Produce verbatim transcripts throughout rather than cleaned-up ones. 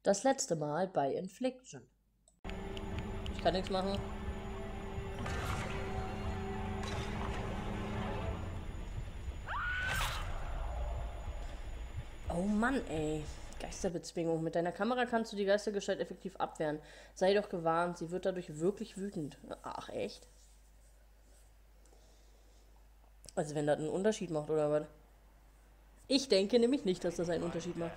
Das letzte Mal bei Infliction. Ich kann nichts machen. Oh Mann, ey. Geisterbezwingung. Mit deiner Kamera kannst du die Geistergestalt effektiv abwehren. Sei doch gewarnt, sie wird dadurch wirklich wütend. Ach, echt? Also wenn das einen Unterschied macht, oder was? Ich denke nämlich nicht, dass das einen Unterschied macht.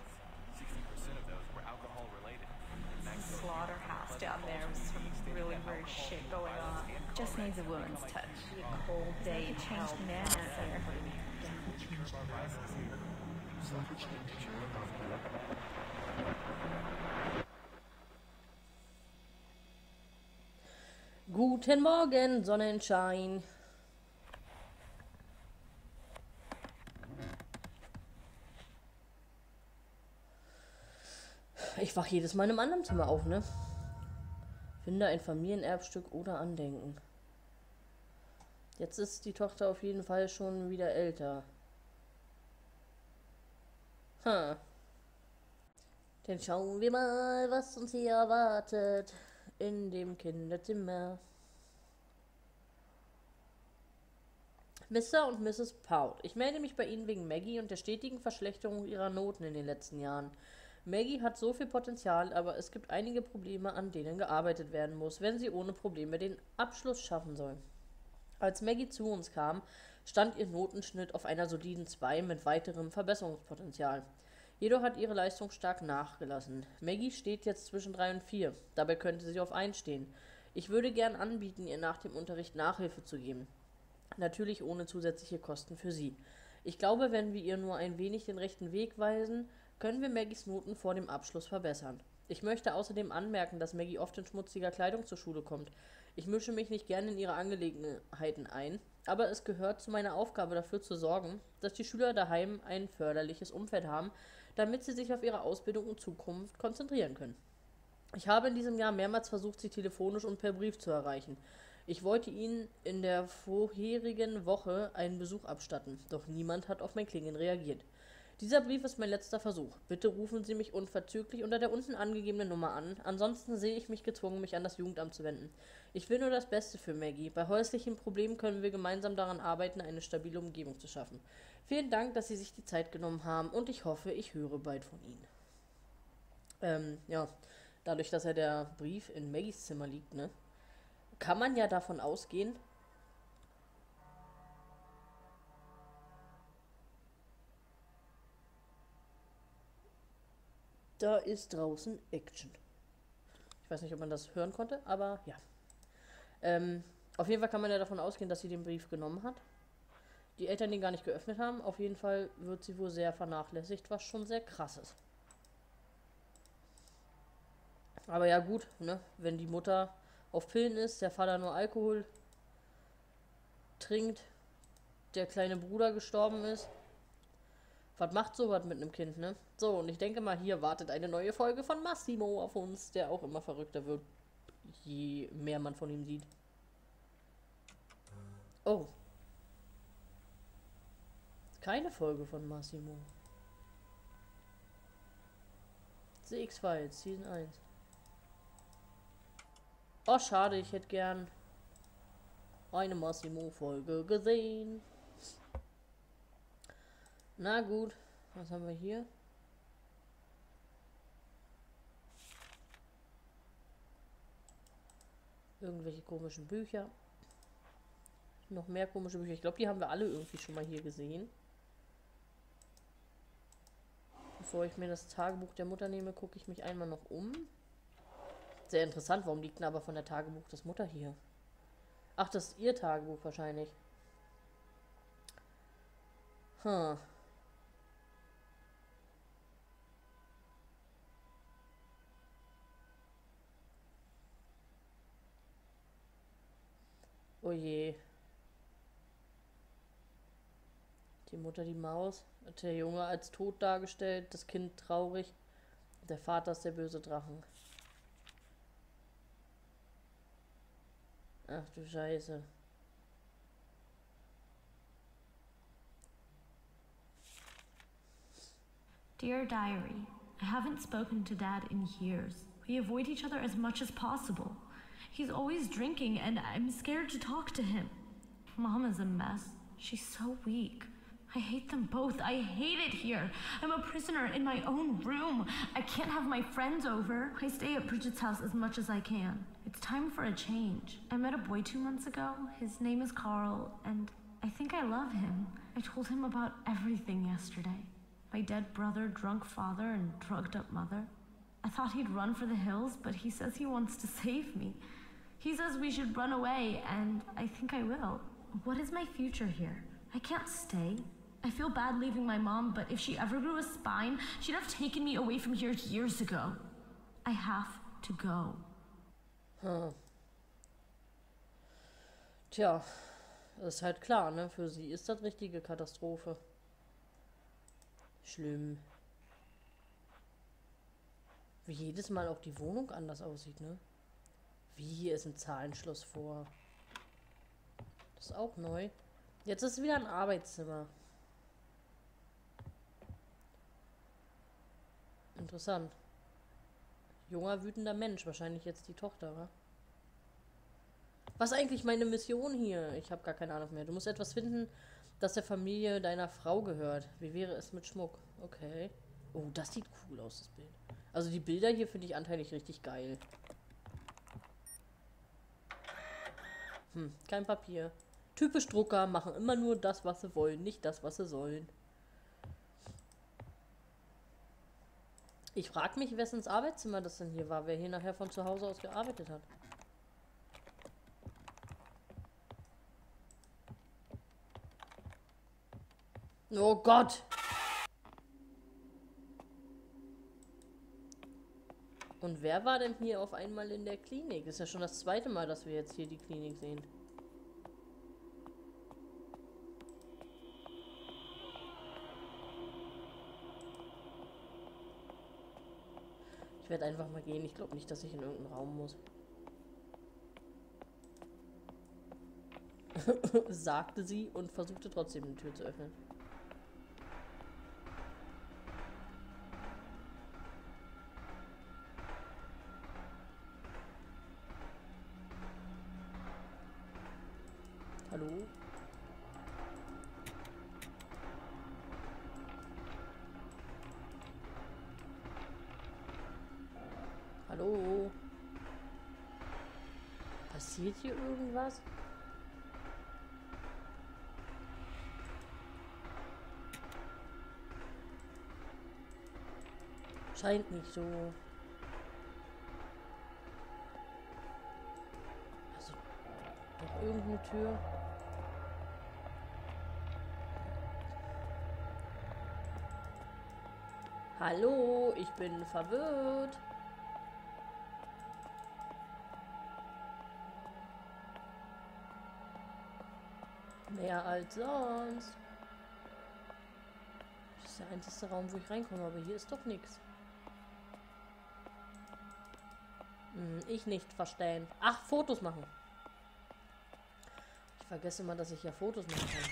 Slaughterhouse down there with some really weird shit going on. Just needs a woman's touch. A cold day in hell. Changed man out there. Guten Morgen, Sonnenschein. Ich wach jedes Mal in einem anderen Zimmer auf, ne? Finde ein Familienerbstück oder Andenken. Jetzt ist die Tochter auf jeden Fall schon wieder älter. Ha. Dann schauen wir mal, was uns hier erwartet in dem Kinderzimmer. Mister und Misses Pout. Ich melde mich bei Ihnen wegen Maggie und der stetigen Verschlechterung ihrer Noten in den letzten Jahren. Maggie hat so viel Potenzial, aber es gibt einige Probleme, an denen gearbeitet werden muss, wenn sie ohne Probleme den Abschluss schaffen soll. Als Maggie zu uns kam, stand ihr Notenschnitt auf einer soliden zwei mit weiterem Verbesserungspotenzial. Jedoch hat ihre Leistung stark nachgelassen. Maggie steht jetzt zwischen drei und vier. Dabei könnte sie auf eins stehen. Ich würde gern anbieten, ihr nach dem Unterricht Nachhilfe zu geben. Natürlich ohne zusätzliche Kosten für sie. Ich glaube, wenn wir ihr nur ein wenig den rechten Weg weisen, können wir Maggies Noten vor dem Abschluss verbessern. Ich möchte außerdem anmerken, dass Maggie oft in schmutziger Kleidung zur Schule kommt. Ich mische mich nicht gerne in ihre Angelegenheiten ein, aber es gehört zu meiner Aufgabe, dafür zu sorgen, dass die Schüler daheim ein förderliches Umfeld haben, damit sie sich auf ihre Ausbildung in Zukunft konzentrieren können. Ich habe in diesem Jahr mehrmals versucht, sie telefonisch und per Brief zu erreichen. Ich wollte Ihnen in der vorherigen Woche einen Besuch abstatten, doch niemand hat auf mein Klingeln reagiert. Dieser Brief ist mein letzter Versuch. Bitte rufen Sie mich unverzüglich unter der unten angegebenen Nummer an, ansonsten sehe ich mich gezwungen, mich an das Jugendamt zu wenden. Ich will nur das Beste für Maggie. Bei häuslichen Problemen können wir gemeinsam daran arbeiten, eine stabile Umgebung zu schaffen. Vielen Dank, dass Sie sich die Zeit genommen haben und ich hoffe, ich höre bald von Ihnen. Ähm, ja, dadurch, dass ja der Brief in Maggies Zimmer liegt, ne, kann man ja davon ausgehen, da ist draußen Action. Ich weiß nicht, ob man das hören konnte, aber ja. Ähm, auf jeden Fall kann man ja davon ausgehen, dass sie den Brief genommen hat. Die Eltern den gar nicht geöffnet haben. Auf jeden Fall wird sie wohl sehr vernachlässigt, was schon sehr krass ist. Aber ja gut, ne, wenn die Mutter auf Pillen ist, der Vater nur Alkohol trinkt, der kleine Bruder gestorben ist. Was macht sowas mit einem Kind, ne? So, und ich denke mal, hier wartet eine neue Folge von Massimo auf uns, der auch immer verrückter wird, je mehr man von ihm sieht. Oh. Keine Folge von Massimo. The X-Files, Season eins. Oh, schade, ich hätte gern eine Massimo-Folge gesehen. Na gut, was haben wir hier? Irgendwelche komischen Bücher. Noch mehr komische Bücher. Ich glaube, die haben wir alle irgendwie schon mal hier gesehen. Bevor ich mir das Tagebuch der Mutter nehme, gucke ich mich einmal noch um. Sehr interessant, warum liegt denn aber von der Tagebuch des Mutter hier? Ach, das ist ihr Tagebuch wahrscheinlich. Hm. Oh je. Die Mutter, die Maus. Der Junge als tot dargestellt. Das Kind traurig. Der Vater ist der böse Drachen. Ach du Scheiße. Dear Diary, I haven't spoken to Dad in years. We avoid each other as much as possible. He's always drinking, and I'm scared to talk to him. Mom is a mess. She's so weak. I hate them both. I hate it here. I'm a prisoner in my own room. I can't have my friends over. I stay at Bridget's house as much as I can. It's time for a change. I met a boy two months ago. His name is Carl, and I think I love him. I told him about everything yesterday. My dead brother, drunk father, and drugged up mother. I thought he'd run for the hills, but he says he wants to save me. He says we should run away, and I think I will. What is my future here? I can't stay. I feel bad leaving my mom, but if she ever grew a spine, she'd have taken me away from here years ago. I have to go. Hm. Tja, das ist halt klar, ne? Für sie ist das richtige Katastrophe. Schlimm. Wie jedes Mal auch die Wohnung anders aussieht, ne? Wie, hier ist ein Zahlenschloss vor. Das ist auch neu. Jetzt ist es wieder ein Arbeitszimmer. Interessant. Junger, wütender Mensch. Wahrscheinlich jetzt die Tochter, wa? Was ist eigentlich meine Mission hier? Ich habe gar keine Ahnung mehr. Du musst etwas finden, das der Familie deiner Frau gehört. Wie wäre es mit Schmuck? Okay. Oh, das sieht cool aus, das Bild. Also die Bilder hier finde ich anteilig richtig geil. Hm, kein Papier. Typisch Drucker, machen immer nur das, was sie wollen, nicht das, was sie sollen. Ich frage mich, wessens Arbeitszimmer das denn hier war, wer hier nachher von zu Hause aus gearbeitet hat. Oh Gott! Und wer war denn hier auf einmal in der Klinik? Ist ja schon das zweite Mal, dass wir jetzt hier die Klinik sehen. Ich werde einfach mal gehen. Ich glaube nicht, dass ich in irgendeinen Raum muss. Sagte sie und versuchte trotzdem die Tür zu öffnen. Hallo? Hallo? Passiert hier irgendwas? Scheint nicht so. Also, noch irgendeine Tür. Hallo, ich bin verwirrt. Mehr als sonst. Das ist der einzige Raum, wo ich reinkomme, aber hier ist doch nichts. Hm, ich nicht verstehen. Ach, Fotos machen. Ich vergesse mal, dass ich ja Fotos machen kann.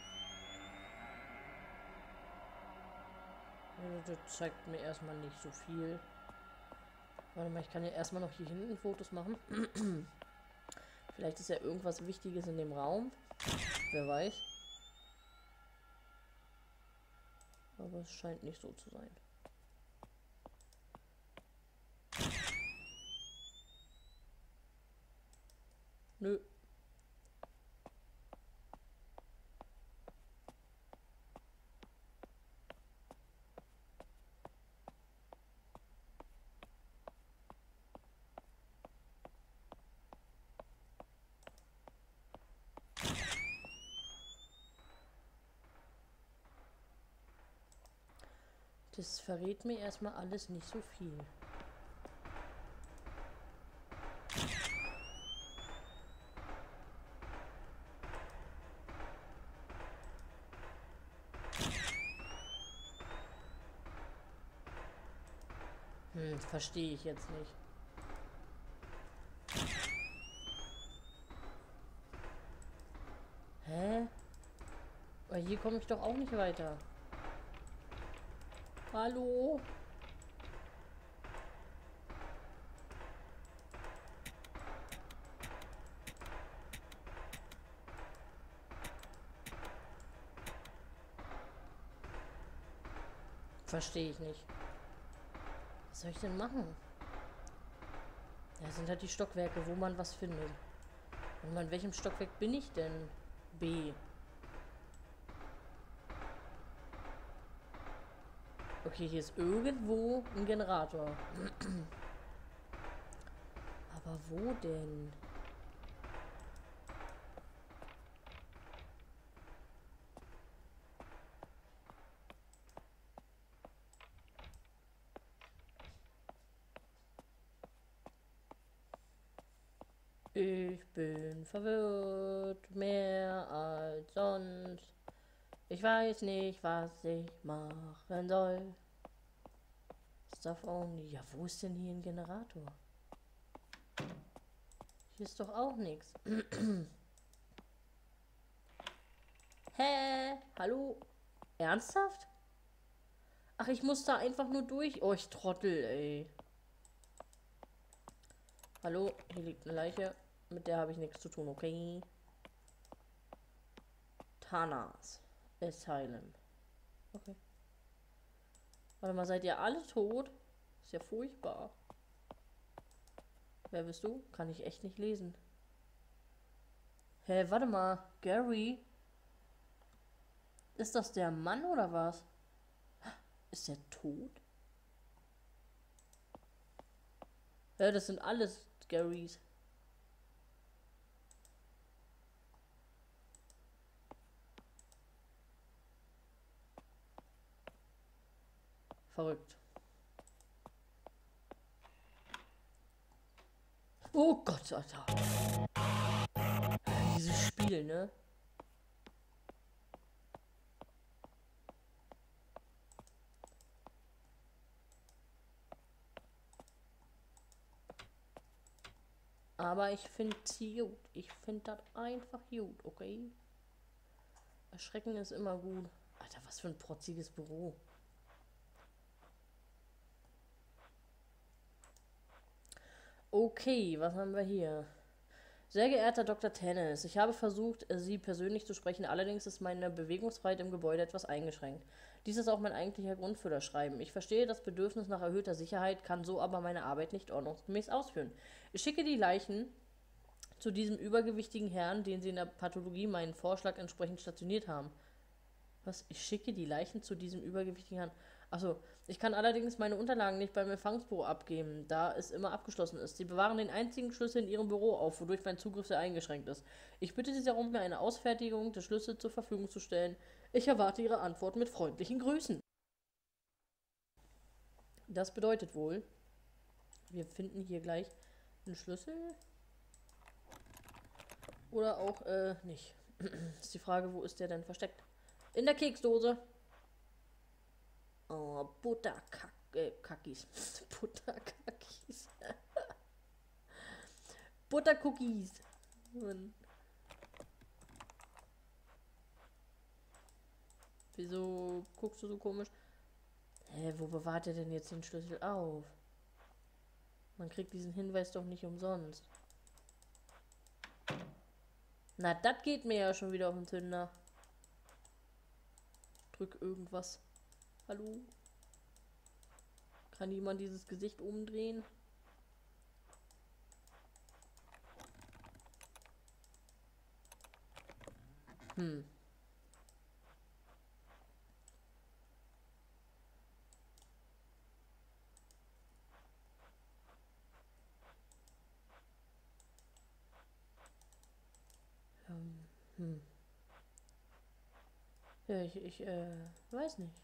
Das zeigt mir erstmal nicht so viel. Warte mal, ich kann ja erstmal noch hier hinten Fotos machen. Vielleicht ist ja irgendwas Wichtiges in dem Raum. Wer weiß. Aber es scheint nicht so zu sein. Nö. Das verrät mir erstmal alles nicht so viel. Hm, verstehe ich jetzt nicht. Hä? Aber hier komme ich doch auch nicht weiter. Hallo? Verstehe ich nicht. Was soll ich denn machen? Ja, das sind halt die Stockwerke, wo man was findet. Und mal, in welchem Stockwerk bin ich denn? B. Okay, hier ist irgendwo ein Generator. Aber wo denn? Ich bin verwirrt, mehr als sonst. Ich weiß nicht, was ich machen soll. Stuff only. Ja, wo ist denn hier ein Generator? Hier ist doch auch nichts. Hä? Hallo? Ernsthaft? Ach, ich muss da einfach nur durch. Oh, ich Trottel, ey. Hallo? Hier liegt eine Leiche. Mit der habe ich nichts zu tun, okay? Tanas Asylum. Okay. Warte mal, seid ihr alle tot? Ist ja furchtbar. Wer bist du? Kann ich echt nicht lesen. Hä, warte mal. Gary? Ist das der Mann oder was? Ist der tot? Ja, das sind alles Garys. Verrückt. Oh Gott, Alter. Dieses Spiel, ne? Aber ich finde sie gut. Ich finde das einfach gut, okay? Erschrecken ist immer gut. Alter, was für ein protziges Büro. Okay, was haben wir hier? Sehr geehrter Doktor Tennis, ich habe versucht, Sie persönlich zu sprechen, allerdings ist meine Bewegungsfreiheit im Gebäude etwas eingeschränkt. Dies ist auch mein eigentlicher Grund für das Schreiben. Ich verstehe das Bedürfnis nach erhöhter Sicherheit, kann so aber meine Arbeit nicht ordnungsgemäß ausführen. Ich schicke die Leichen zu diesem übergewichtigen Herrn, den Sie in der Pathologie meinen Vorschlag entsprechend stationiert haben. Was? Ich schicke die Leichen zu diesem übergewichtigen Herrn. Achso, ich kann allerdings meine Unterlagen nicht beim Empfangsbüro abgeben, da es immer abgeschlossen ist. Sie bewahren den einzigen Schlüssel in Ihrem Büro auf, wodurch mein Zugriff sehr eingeschränkt ist. Ich bitte Sie darum, mir eine Ausfertigung des Schlüssels zur Verfügung zu stellen. Ich erwarte Ihre Antwort mit freundlichen Grüßen. Das bedeutet wohl, wir finden hier gleich einen Schlüssel. Oder auch, äh, nicht. Ist die Frage, wo ist der denn versteckt? In der Keksdose. Oh, Butterkackis. Butterkackis. Buttercookies. Mann. Wieso guckst du so komisch? Hä, wo bewahrt er denn jetzt den Schlüssel auf? Man kriegt diesen Hinweis doch nicht umsonst. Na, das geht mir ja schon wieder auf den Zünder. Drück irgendwas. Hallo? Kann jemand dieses Gesicht umdrehen? Hm. Ähm, hm. Ja, ich, ich, äh, weiß nicht.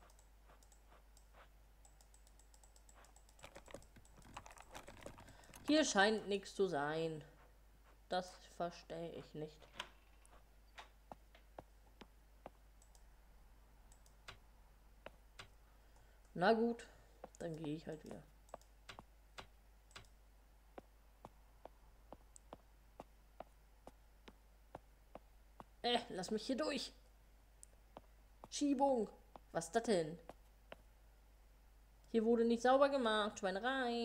Hier scheint nichts zu sein. Das verstehe ich nicht. Na gut, dann gehe ich halt wieder. Äh, lass mich hier durch. Schiebung. Was ist das denn? Hier wurde nicht sauber gemacht. Schweinerei.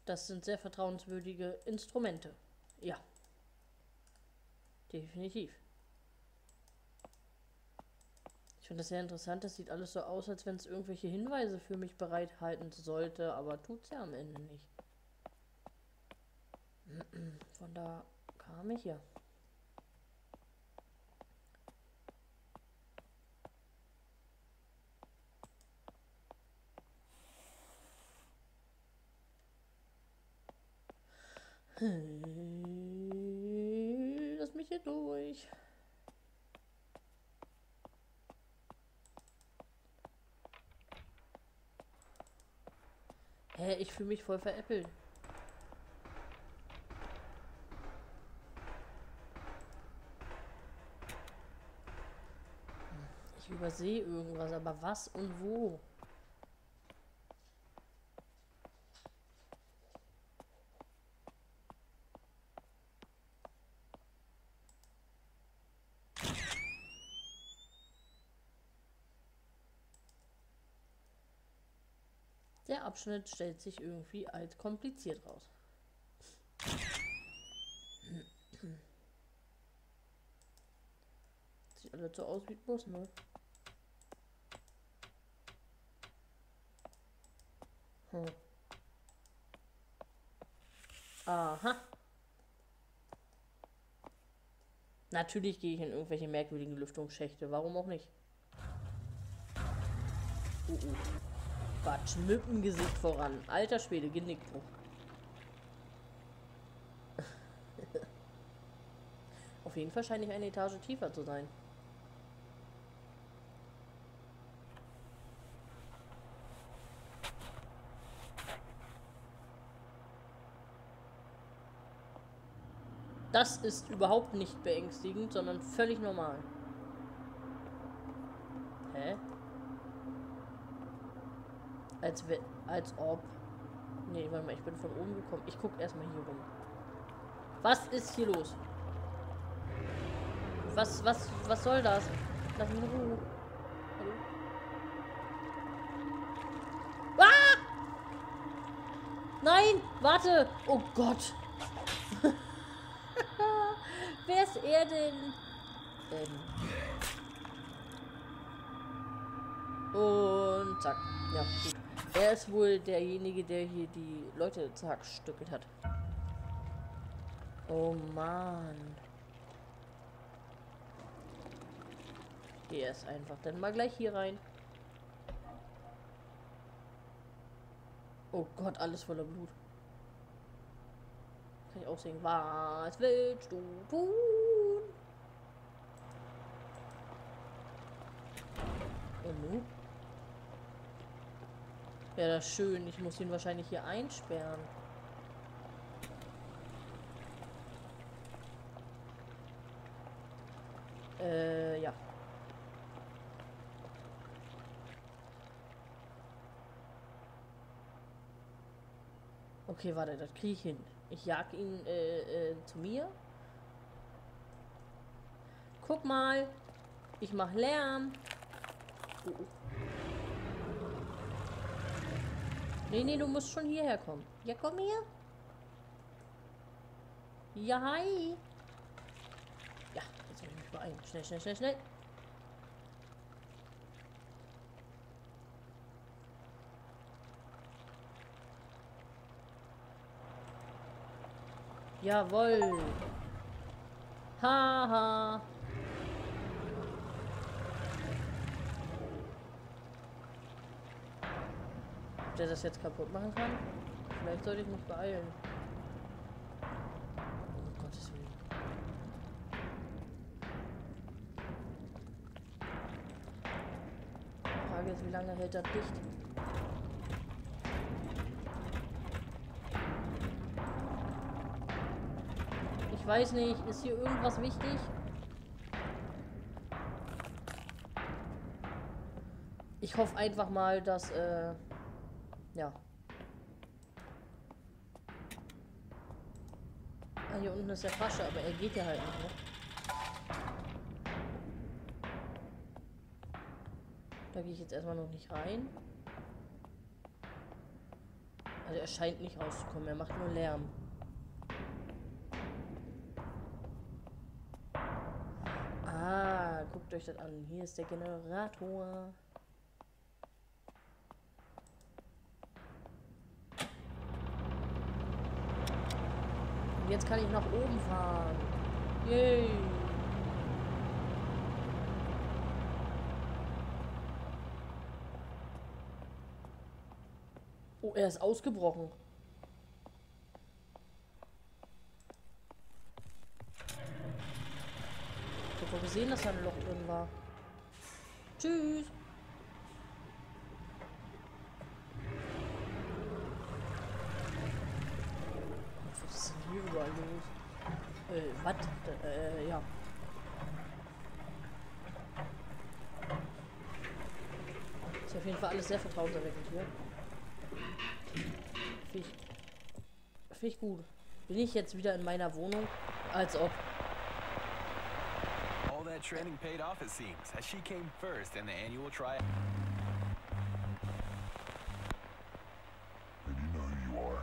Das sind sehr vertrauenswürdige Instrumente. Ja. Definitiv. Ich finde das sehr interessant. Das sieht alles so aus, als wenn es irgendwelche Hinweise für mich bereithalten sollte, aber tut es ja am Ende nicht. Von da kam ich ja. Lass mich hier durch. Hä, ich fühle mich voll veräppelt. Ich übersehe irgendwas, aber was und wo? Der Abschnitt stellt sich irgendwie als kompliziert raus. Sieht alles so aus wie Bus, ne? Hm. Aha. Natürlich gehe ich in irgendwelche merkwürdigen Lüftungsschächte. Warum auch nicht? Uh, uh. Quatsch, mit dem Gesicht voran. Alter Schwede, Genickbruch. Auf jeden Fall scheint ich eine Etage tiefer zu sein. Das ist überhaupt nicht beängstigend, sondern völlig normal. Hä? Als, als ob... Nee, warte mal, ich bin von oben gekommen. Ich guck erstmal hier rum. Was ist hier los? Was, was, was soll das? Lass mich in Ruhe. Hallo? Ah! Nein, warte! Oh Gott! Wer ist er denn? Ähm. Und zack. Ja, gut. Er ist wohl derjenige, der hier die Leute zerstückelt hat. Oh Mann. Ich gehe erst einfach dann mal gleich hier rein. Oh Gott, alles voller Blut. Kann ich auch sehen. Was willst du tun? Und nun? Ja, das ist schön. Ich muss ihn wahrscheinlich hier einsperren. Äh, ja. Okay, warte, das kriege ich hin. Ich jag ihn äh, äh, zu mir. Guck mal. Ich mach Lärm. Oh, oh. Nee, nee, du musst schon hierher kommen. Ja, komm her. Ja, hi. Ja, jetzt muss ich mich beeilen. Schnell, schnell, schnell, schnell. Jawohl. Haha. Ob der das jetzt kaputt machen kann? Vielleicht sollte ich mich beeilen. Um Gottes Willen. Die Frage ist, wie lange hält das dicht? Ich weiß nicht, ist hier irgendwas wichtig? Ich hoffe einfach mal, dass, äh, ja. Ah, hier unten ist der Fasche, aber er geht ja halt nicht, ne? Da gehe ich jetzt erstmal noch nicht rein. Also er scheint nicht rauszukommen, er macht nur Lärm. Ah, guckt euch das an. Hier ist der Generator. Und jetzt kann ich nach oben fahren. Yay! Oh, er ist ausgebrochen. Ich habe doch gesehen, dass da ein Loch drin war. Tschüss. Was ist denn hier überall los? Äh, was? Äh, ja. Ist auf jeden Fall alles sehr vertrauenserweckend hier. Finde ich, find ich gut. Bin ich jetzt wieder in meiner Wohnung? Als ob. All that training paid off, it seems, as she came first in the annual trial. And you know who you are?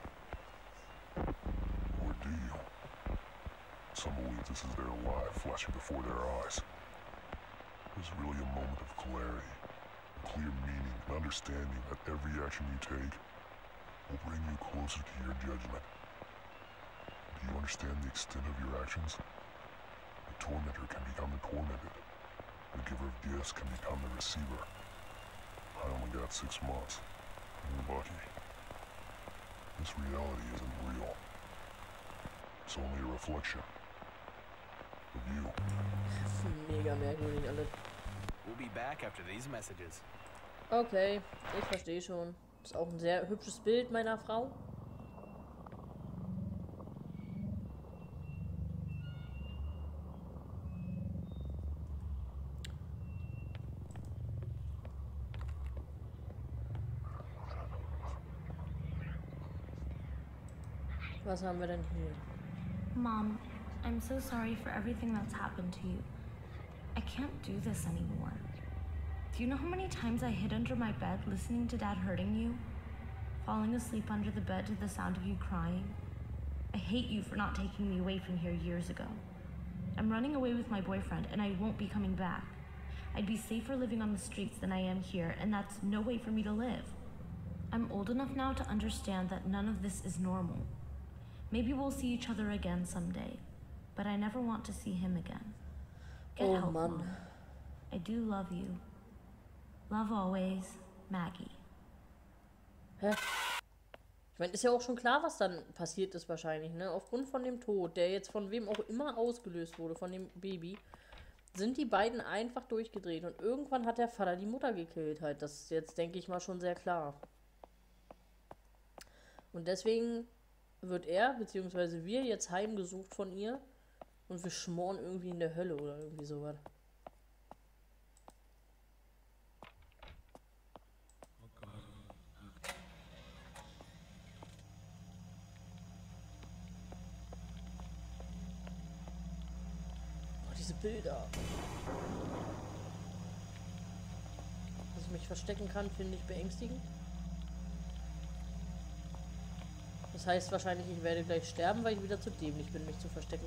Or do you? Some believe this is their life flashing before their eyes. There's really a moment of clarity, a clear meaning, and understanding that every action you take will bring you closer to your judgment. Do you understand the extent of your actions? The tormentor can become the tormented. The giver of gifts can become the receiver. I only got six months. You're lucky. This reality isn't real. It's only a reflection of you. Mega merkwürdig alles. We'll be back after these messages. Okay, ich verstehe schon. Ist auch ein sehr hübsches Bild meiner Frau. Was haben wir denn hier? Mom, I'm so sorry for everything that's happened to you. I can't do this anymore. Do you know how many times I hid under my bed listening to Dad hurting you? Falling asleep under the bed to the sound of you crying? I hate you for not taking me away from here years ago. I'm running away with my boyfriend and I won't be coming back. I'd be safer living on the streets than I am here, and that's no way for me to live. I'm old enough now to understand that none of this is normal. Maybe we'll see each other again someday, but I never want to see him again. Get Oh, help, Mann. Mom. I do love you. Love always, Maggie. Hä? Ich meine, ist ja auch schon klar, was dann passiert ist wahrscheinlich, ne? Aufgrund von dem Tod, der jetzt von wem auch immer ausgelöst wurde, von dem Baby, sind die beiden einfach durchgedreht. Und irgendwann hat der Vater die Mutter gekillt halt. Das ist jetzt, denke ich mal, schon sehr klar. Und deswegen wird er, beziehungsweise wir, jetzt heimgesucht von ihr. Und wir schmoren irgendwie in der Hölle oder irgendwie sowas. Oh, diese Bilder. Dass ich mich verstecken kann, finde ich beängstigend. Das heißt wahrscheinlich, ich werde gleich sterben, weil ich wieder zu dämlich bin, mich zu verstecken.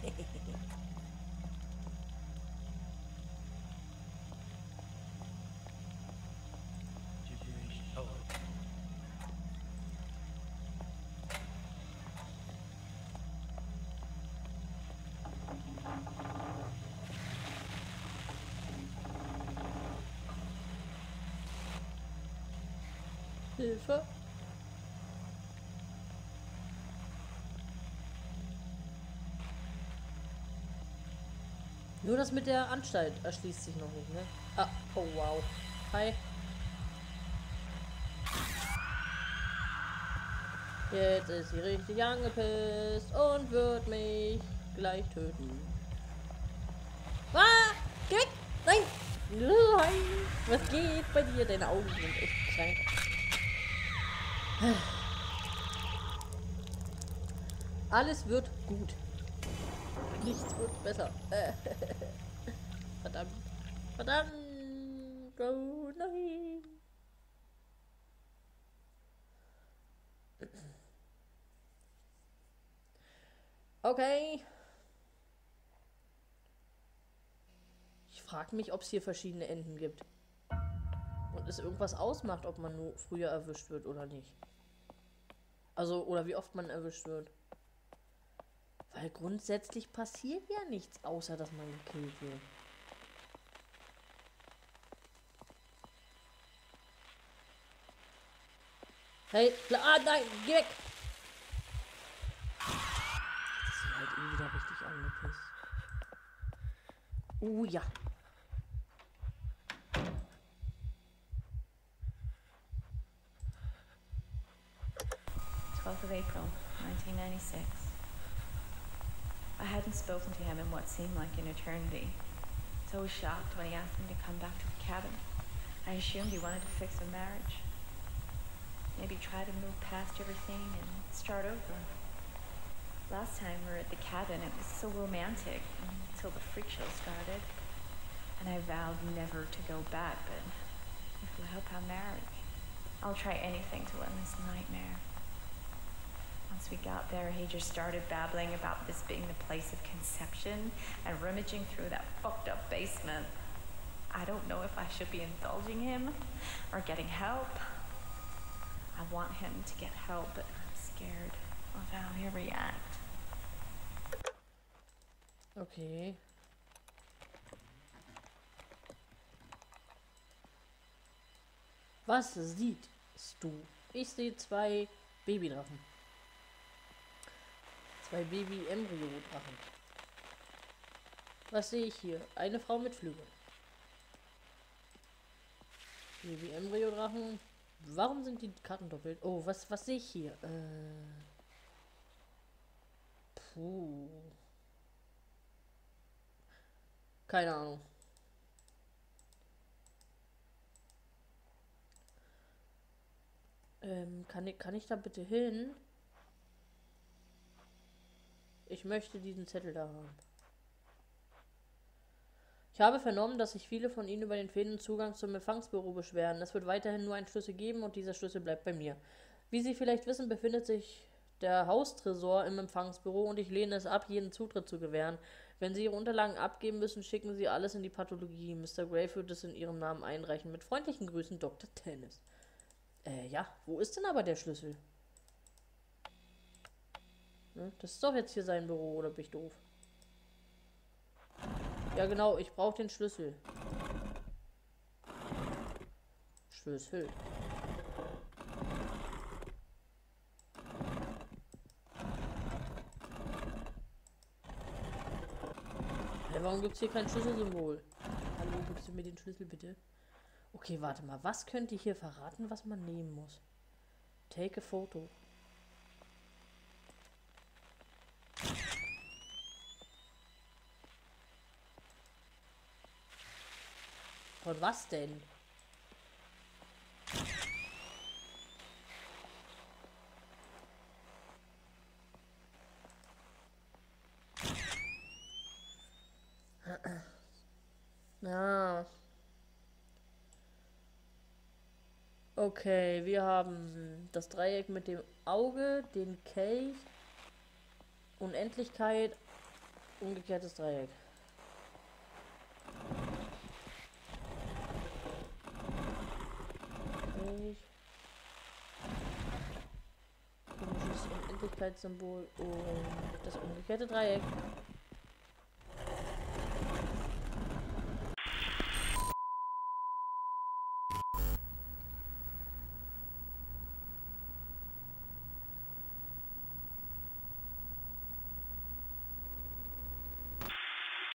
Hilfe! Nur das mit der Anstalt erschließt sich noch nicht, ne? Ah, oh wow. Hi. Jetzt ist sie richtig angepisst und wird mich gleich töten. Ah! Geh weg! Nein! Nein! Was geht bei dir? Deine Augen sind echt krank. Alles wird gut. Nichts wird besser. Verdammt. Verdammt. Oh nein. Okay. Ich frage mich, ob es hier verschiedene Enden gibt. Und es irgendwas ausmacht, ob man nur früher erwischt wird oder nicht. Also, oder wie oft man erwischt wird. Weil grundsätzlich passiert ja nichts, außer dass man gekillt wird. Hey, ah, nein, geh weg! Das ist halt eh wieder richtig angepisst. Oh ja. twelfth of April, nineteen ninety-six. I hadn't spoken to him in what seemed like an eternity. So I was shocked when he asked me to come back to the cabin. I assumed he wanted to fix a marriage. Maybe try to move past everything and start over. Last time we were at the cabin, it was so romantic until the freak show started. And I vowed never to go back, but if it'll help our marriage, I'll try anything to end this nightmare. Once we got there, he just started babbling about this being the place of conception and rummaging through that fucked up basement. I don't know if I should be indulging him or getting help. I want him to get help, but I'm scared of how he'll react. Okay. Was siehst du? Ich sehe zwei Babydrachen. Zwei Baby-Embryo-Drachen. Was sehe ich hier? Eine Frau mit Flügeln. Baby-Embryo-Drachen. Warum sind die Karten doppelt? Oh, was, was sehe ich hier? Äh. Puh. Keine Ahnung. Ähm, kann ich, kann ich da bitte hin? Ich möchte diesen Zettel da haben. Ich habe vernommen, dass sich viele von Ihnen über den fehlenden Zugang zum Empfangsbüro beschweren. Es wird weiterhin nur einen Schlüssel geben und dieser Schlüssel bleibt bei mir. Wie Sie vielleicht wissen, befindet sich der Haustresor im Empfangsbüro und ich lehne es ab, jeden Zutritt zu gewähren. Wenn Sie Ihre Unterlagen abgeben müssen, schicken Sie alles in die Pathologie. Mister Grave wird es in Ihrem Namen einreichen. Mit freundlichen Grüßen, Doktor Tennis. Äh, ja, wo ist denn aber der Schlüssel? Ne? Das ist doch jetzt hier sein Büro, oder bin ich doof? Ja genau, ich brauche den Schlüssel. Schlüssel. Ja, warum gibt es hier kein Schlüsselsymbol? Hallo, gibst du mir den Schlüssel bitte? Okay, warte mal. Was könnte hier verraten, was man nehmen muss? Take a photo. Von was denn? Ah. Okay, wir haben das Dreieck mit dem Auge, den Kelch, Unendlichkeit, umgekehrtes Dreieck. Kelch. Komisches Unendlichkeitssymbol und das umgekehrte Dreieck.